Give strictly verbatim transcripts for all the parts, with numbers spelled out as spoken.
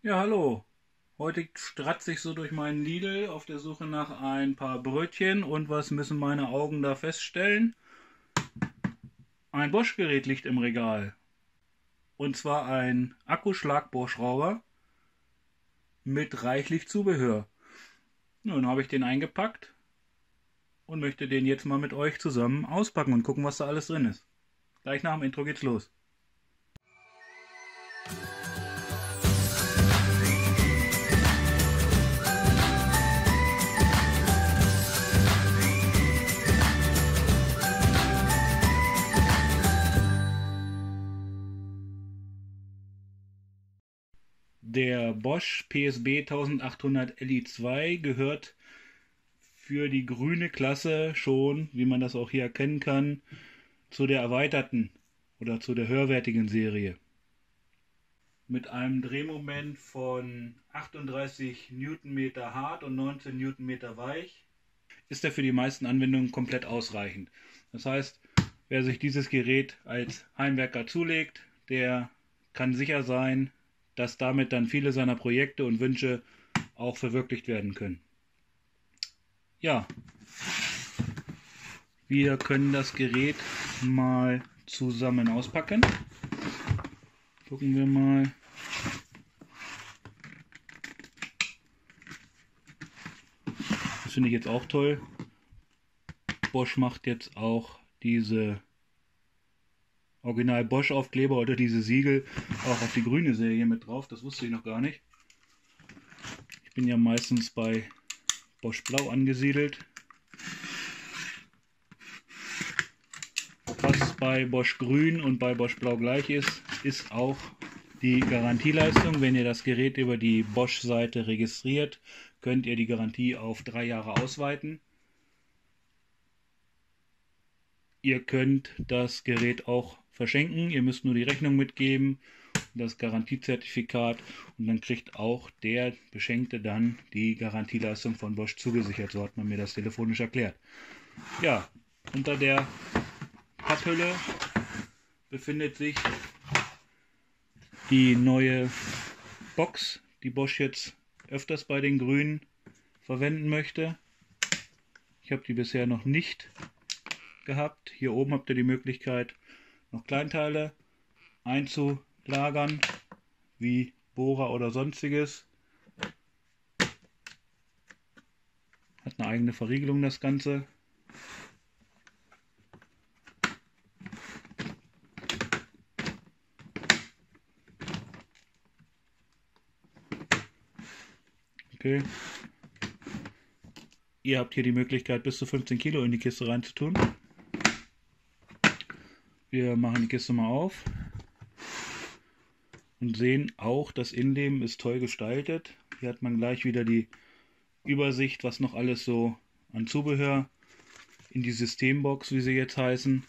Ja, hallo. Heute stratze ich so durch meinen Lidl auf der Suche nach ein paar Brötchen und was müssen meine Augen da feststellen? Ein Bosch-Gerät liegt im Regal. Und zwar ein Akkuschlagbohrschrauber mit reichlich Zubehör. Nun habe ich den eingepackt und möchte den jetzt mal mit euch zusammen auspacken und gucken, was da alles drin ist. Gleich nach dem Intro geht's los. Der Bosch P S B eintausendachthundert L I zwei gehört für die grüne Klasse schon, wie man das auch hier erkennen kann, zu der erweiterten oder zu der höherwertigen Serie. Mit einem Drehmoment von achtunddreißig Newtonmeter hart und neunzehn Newtonmeter weich ist er für die meisten Anwendungen komplett ausreichend. Das heißt, wer sich dieses Gerät als Heimwerker zulegt, der kann sicher sein, dass damit dann viele seiner Projekte und Wünsche auch verwirklicht werden können. Ja, wir können das Gerät mal zusammen auspacken. Gucken wir mal. Das finde ich jetzt auch toll. Bosch macht jetzt auch diese Original Bosch Aufkleber oder diese Siegel auch auf die grüne Serie mit drauf. Das wusste ich noch gar nicht. Ich bin ja meistens bei Bosch Blau angesiedelt. Was bei Bosch Grün und bei Bosch Blau gleich ist, ist auch die Garantieleistung. Wenn ihr das Gerät über die Bosch-Seite registriert, könnt ihr die Garantie auf drei Jahre ausweiten. Ihr könnt das Gerät auch verschenken. Ihr müsst nur die Rechnung mitgeben, das Garantiezertifikat, und dann kriegt auch der Beschenkte dann die Garantieleistung von Bosch zugesichert. So hat man mir das telefonisch erklärt. Ja, unter der Papphülle befindet sich die neue Box, die Bosch jetzt öfters bei den Grünen verwenden möchte. Ich habe die bisher noch nicht gehabt. Hier oben habt ihr die Möglichkeit, noch Kleinteile einzulagern, wie Bohrer oder sonstiges. Hat eine eigene Verriegelung das Ganze. Okay. Ihr habt hier die Möglichkeit, bis zu fünfzehn Kilo in die Kiste reinzutun. Wir machen die Kiste mal auf und sehen auch, das Innenleben ist toll gestaltet. Hier hat man gleich wieder die Übersicht, was noch alles so an Zubehör in die Systembox, wie sie jetzt heißen,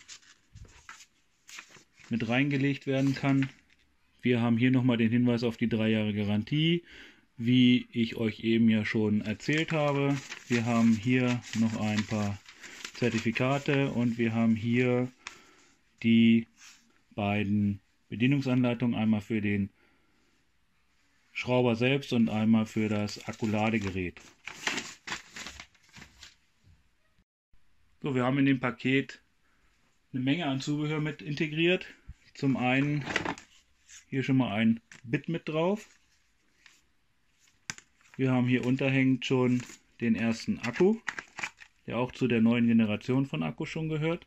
mit reingelegt werden kann. Wir haben hier nochmal den Hinweis auf die drei Jahre Garantie, wie ich euch eben ja schon erzählt habe. Wir haben hier noch ein paar Zertifikate und wir haben hier die beiden Bedienungsanleitungen, einmal für den Schrauber selbst und einmal für das Akkuladegerät. So, wir haben in dem Paket eine Menge an Zubehör mit integriert. Zum einen hier schon mal ein Bit mit drauf. Wir haben hier unterhängend schon den ersten Akku, der auch zu der neuen Generation von Akku schon gehört.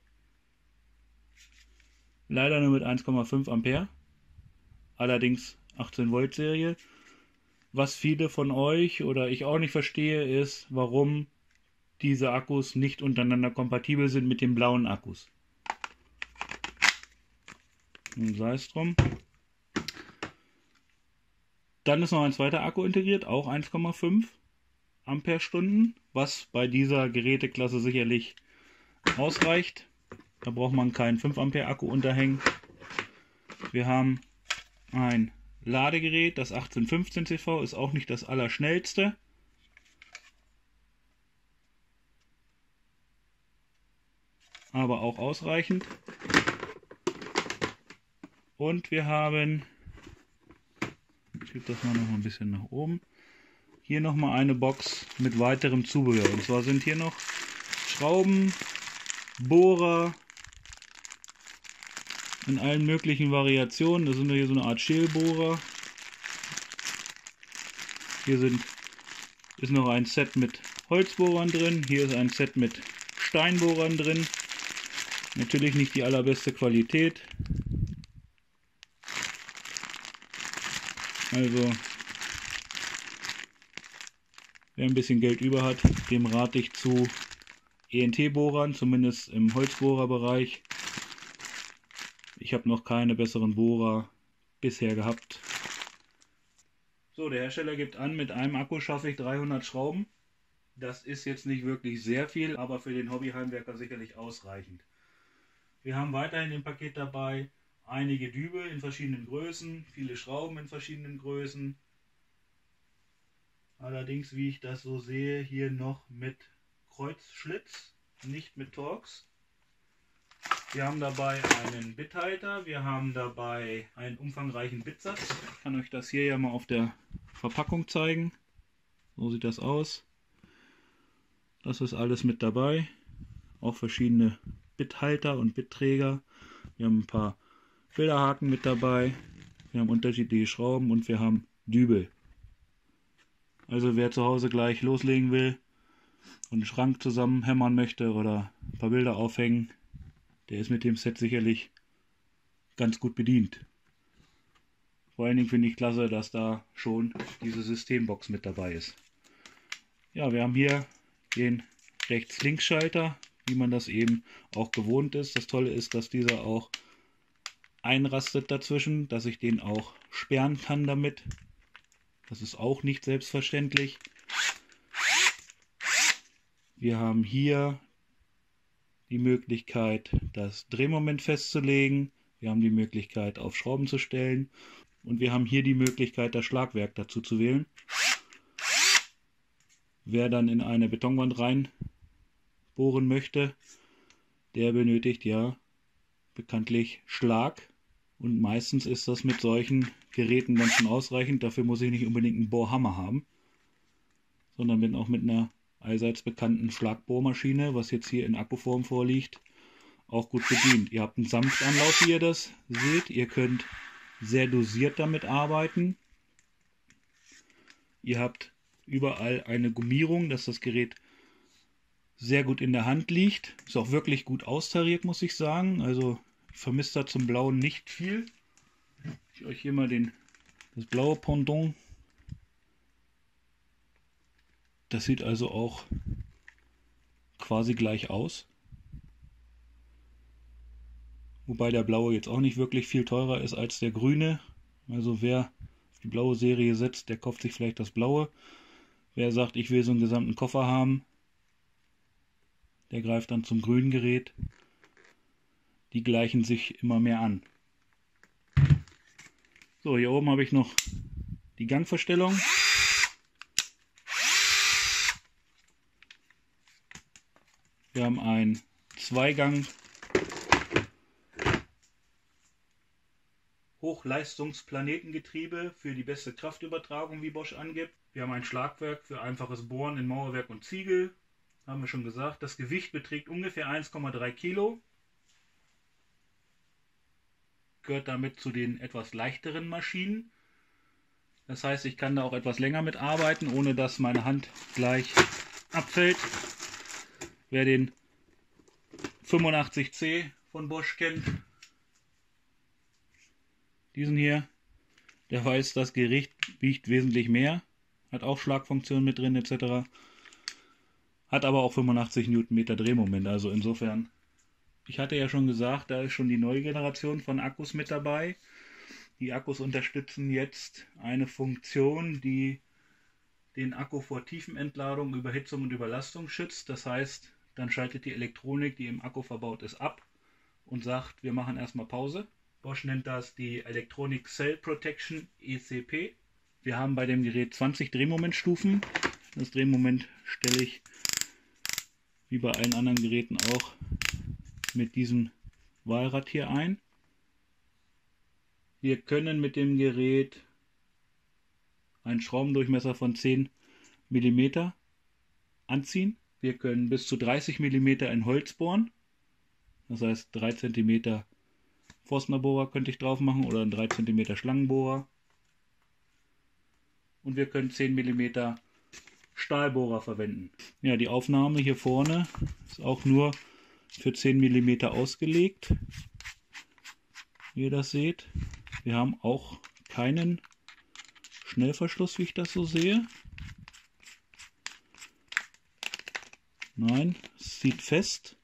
Leider nur mit eins Komma fünf Ampere, allerdings achtzehn Volt Serie. Was viele von euch oder ich auch nicht verstehe, ist, warum diese Akkus nicht untereinander kompatibel sind mit den blauen Akkus. Nun sei es drum. Dann ist noch ein zweiter Akku integriert, auch eins Komma fünf Ampere-Stunden, was bei dieser Geräteklasse sicherlich ausreicht. Da braucht man keinen fünf Ampere Akku unterhängen. Wir haben ein Ladegerät, das achtzehn fünfzehn C V, ist auch nicht das allerschnellste. Aber auch ausreichend. Und wir haben schiebe das mal noch ein bisschen nach oben. Hier nochmal eine Box mit weiterem Zubehör. Und zwar sind hier noch Schrauben, Bohrer in allen möglichen Variationen. Das sind hier so eine Art Schälbohrer. Hier sind, ist noch ein Set mit Holzbohrern drin. Hier ist ein Set mit Steinbohrern drin. Natürlich nicht die allerbeste Qualität. Also, wer ein bisschen Geld über hat, dem rate ich zu E N T-Bohrern, zumindest im Holzbohrerbereich. Ich habe noch keine besseren Bohrer bisher gehabt. So, der Hersteller gibt an, mit einem Akku schaffe ich dreihundert Schrauben. Das ist jetzt nicht wirklich sehr viel, aber für den Hobbyheimwerker sicherlich ausreichend. Wir haben weiterhin im Paket dabei einige Dübel in verschiedenen Größen, viele Schrauben in verschiedenen Größen. Allerdings, wie ich das so sehe, hier noch mit Kreuzschlitz, nicht mit Torx. Wir haben dabei einen Bithalter, wir haben dabei einen umfangreichen Bitsatz. Ich kann euch das hier ja mal auf der Verpackung zeigen. So sieht das aus. Das ist alles mit dabei. Auch verschiedene Bithalter und Bitträger. Wir haben ein paar Filterhaken mit dabei. Wir haben unterschiedliche Schrauben und wir haben Dübel. Also wer zu Hause gleich loslegen will und einen Schrank zusammenhämmern möchte oder ein paar Bilder aufhängen, der ist mit dem Set sicherlich ganz gut bedient. Vor allen Dingen finde ich klasse, dass da schon diese Systembox mit dabei ist. Ja, wir haben hier den Rechts-Links-Schalter, wie man das eben auch gewohnt ist. Das Tolle ist, dass dieser auch einrastet dazwischen, dass ich den auch sperren kann damit. Das ist auch nicht selbstverständlich. Wir haben hier die Möglichkeit, das Drehmoment festzulegen. Wir haben die Möglichkeit, auf Schrauben zu stellen. Und wir haben hier die Möglichkeit, das Schlagwerk dazu zu wählen. Wer dann in eine Betonwand rein bohren möchte, der benötigt ja bekanntlich Schlag. Und meistens ist das mit solchen Geräten dann schon ausreichend. Dafür muss ich nicht unbedingt einen Bohrhammer haben, sondern bin auch mit einer allseits bekannten Schlagbohrmaschine, was jetzt hier in Akkuform vorliegt, auch gut bedient. Ihr habt einen Sanftanlauf, wie ihr das seht. Ihr könnt sehr dosiert damit arbeiten. Ihr habt überall eine Gummierung, dass das Gerät sehr gut in der Hand liegt. Ist auch wirklich gut austariert, muss ich sagen. Also ich vermisse da zum Blauen nicht viel. Ich euch hier mal den, das blaue Pendant. Das sieht also auch quasi gleich aus. Wobei der blaue jetzt auch nicht wirklich viel teurer ist als der grüne. Also wer auf die blaue Serie setzt, der kauft sich vielleicht das blaue. Wer sagt, ich will so einen gesamten Koffer haben, der greift dann zum grünen Gerät. Die gleichen sich immer mehr an. So, hier oben habe ich noch die Gangverstellung. Wir haben ein Zweigang Hochleistungsplanetengetriebe für die beste Kraftübertragung, wie Bosch angibt. Wir haben ein Schlagwerk für einfaches Bohren in Mauerwerk und Ziegel. Haben wir schon gesagt. Das Gewicht beträgt ungefähr eins Komma drei Kilo. Gehört damit zu den etwas leichteren Maschinen. Das heißt, ich kann da auch etwas länger mit arbeiten, ohne dass meine Hand gleich abfällt. Wer den fünfundachtzig C von Bosch kennt, diesen hier, der weiß, das Gerät wiegt wesentlich mehr, hat auch Schlagfunktion mit drin et cetera. Hat aber auch fünfundachtzig Newtonmeter Drehmoment, also insofern. Ich hatte ja schon gesagt, da ist schon die neue Generation von Akkus mit dabei. Die Akkus unterstützen jetzt eine Funktion, die den Akku vor Tiefenentladung, Überhitzung und Überlastung schützt. Das heißt, dann schaltet die Elektronik, die im Akku verbaut ist, ab und sagt, wir machen erstmal Pause. Bosch nennt das die Electronic Cell Protection E C P. Wir haben bei dem Gerät zwanzig Drehmomentstufen. Das Drehmoment stelle ich wie bei allen anderen Geräten auch mit diesem Wahlrad hier ein. Wir können mit dem Gerät einen Schraubendurchmesser von zehn Millimeter anziehen. Wir können bis zu dreißig Millimeter in Holz bohren. Das heißt drei Zentimeter Forstnerbohrer könnte ich drauf machen oder einen drei Zentimeter Schlangenbohrer. Und wir können zehn Millimeter Stahlbohrer verwenden. Ja, die Aufnahme hier vorne ist auch nur für zehn Millimeter ausgelegt. Wie ihr das seht. Wir haben auch keinen Schnellverschluss, wie ich das so sehe. Nein, es sieht fest.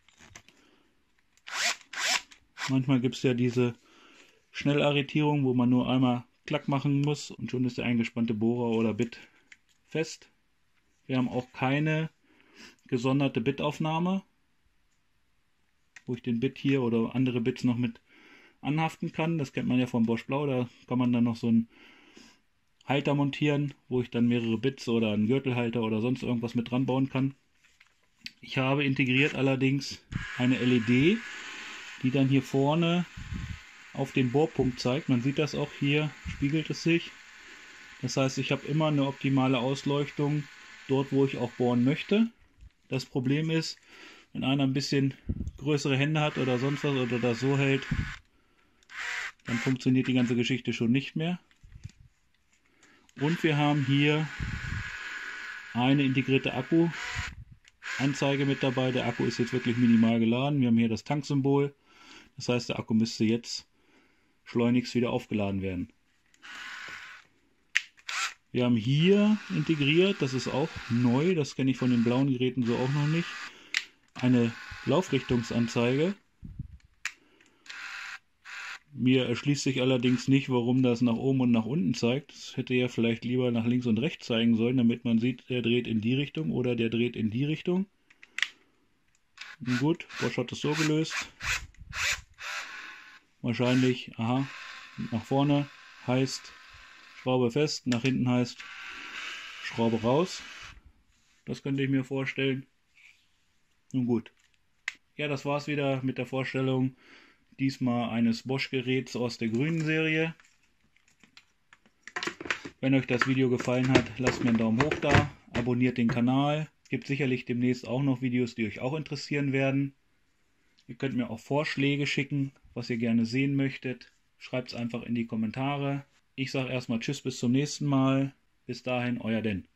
Manchmal gibt es ja diese Schnellarretierung, wo man nur einmal Klack machen muss und schon ist der eingespannte Bohrer oder Bit fest. Wir haben auch keine gesonderte Bitaufnahme, wo ich den Bit hier oder andere Bits noch mit anhaften kann. Das kennt man ja vom Bosch Blau, da kann man dann noch so einen Halter montieren, wo ich dann mehrere Bits oder einen Gürtelhalter oder sonst irgendwas mit dran bauen kann. Ich habe integriert allerdings eine L E D, die dann hier vorne auf den Bohrpunkt zeigt. Man sieht das auch hier, spiegelt es sich. Das heißt, ich habe immer eine optimale Ausleuchtung dort, wo ich auch bohren möchte. Das Problem ist, wenn einer ein bisschen größere Hände hat oder sonst was oder das so hält, dann funktioniert die ganze Geschichte schon nicht mehr. Und wir haben hier eine integrierte Akku-Anzeige mit dabei. Der Akku ist jetzt wirklich minimal geladen. Wir haben hier das Tanksymbol. Das heißt, der Akku müsste jetzt schleunigst wieder aufgeladen werden. Wir haben hier integriert, das ist auch neu, das kenne ich von den blauen Geräten so auch noch nicht, eine Laufrichtungsanzeige. Mir erschließt sich allerdings nicht, warum das nach oben und nach unten zeigt. Das hätte ja vielleicht lieber nach links und rechts zeigen sollen, damit man sieht, der dreht in die Richtung oder der dreht in die Richtung. Nun gut, Bosch hat es so gelöst. Wahrscheinlich, aha, nach vorne heißt Schraube fest, nach hinten heißt Schraube raus. Das könnte ich mir vorstellen. Nun gut. Ja, das war's wieder mit der Vorstellung diesmal eines Bosch-Geräts aus der grünen Serie. Wenn euch das Video gefallen hat, lasst mir einen Daumen hoch da, abonniert den Kanal. Gibt sicherlich demnächst auch noch Videos, die euch auch interessieren werden. Ihr könnt mir auch Vorschläge schicken, was ihr gerne sehen möchtet. Schreibt es einfach in die Kommentare. Ich sage erstmal Tschüss, bis zum nächsten Mal. Bis dahin, euer Den.